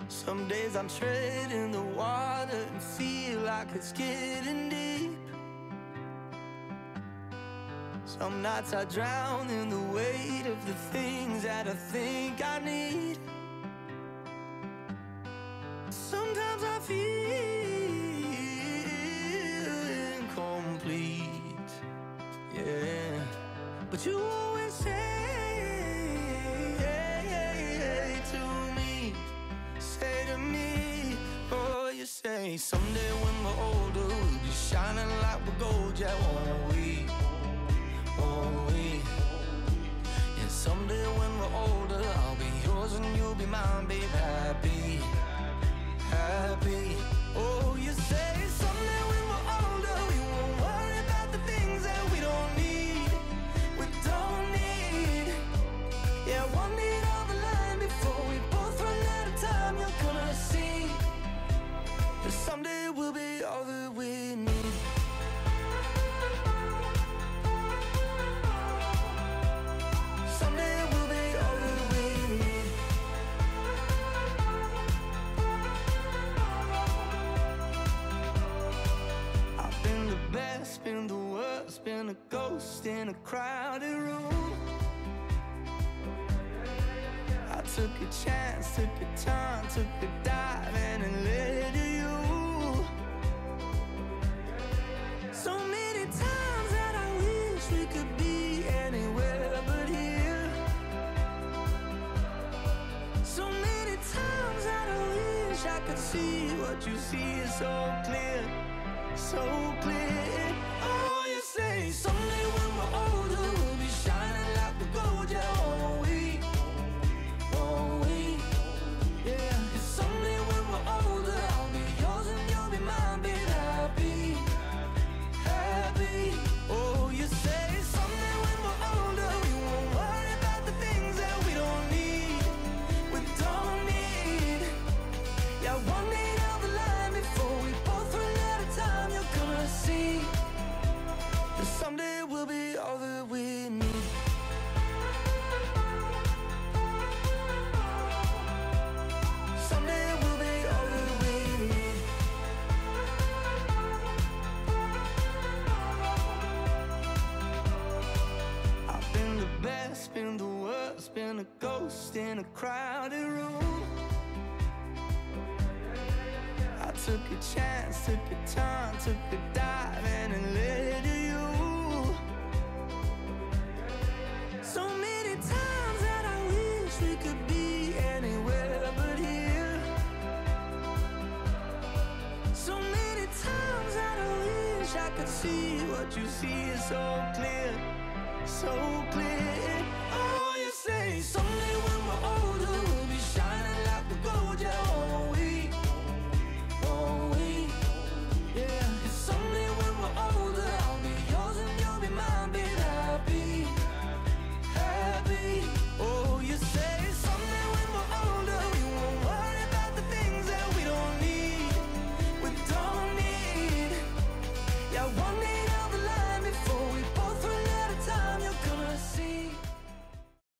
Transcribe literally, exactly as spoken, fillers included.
Some days I'm treading the water and feel like it's getting deep. Some nights I drown in the weight of the things that I think I need. Sometimes I feel incomplete, yeah. But you always say to me, say to me, oh, you say, someday when we're older, we'll be shining like we're gold, yeah, won't we? Won't we? And someday when we're older, I'll be yours and you'll be mine, babe, happy, happy. Oh, you say, someday when we're older, we won't worry about the things that we don't need, we don't need. Yeah, one need on the line before we both run out of time. You're gonna see that someday we'll be all that we need. Someday we'll be all that we need. I've been the best, been the worst, been a ghost in a crowded room. I took a chance, took a turn, took a dive and it led to you. So many times that I wish we could be anywhere but here. So many times that I wish I could see what you see is so clear, so clear. Oh, you say, someday when we're older, we'll be shining like the gold, yeah, won't we? Won't we? Yeah, and someday when we're older, I'll be yours and you'll be mine, babe, happy, happy. Oh, you say, someday when we're older, we won't worry about the things that we don't need, we don't need. Yeah, one day down the line before we both run out of time, you're gonna see that someday we'll be all that we need. Someday we'll be all that we need. I've been the best, been the worst, been a ghost in a crowded room. I took a chance, took a turn, took a dive and it led to you. So many times that I wish we could be anywhere but here. So many times that I wish I could see what you see is so clear, so clear. Oh, you say, someday when